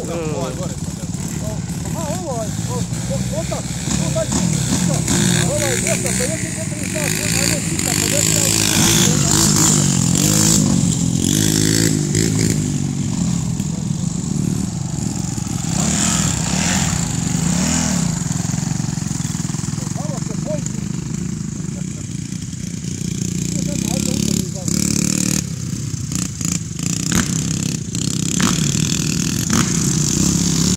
Ovaj gore sad. Aha, ovaj, otak, ovaj čista, ovaj 250 metri sat, ajmo čista, 50 metri sat.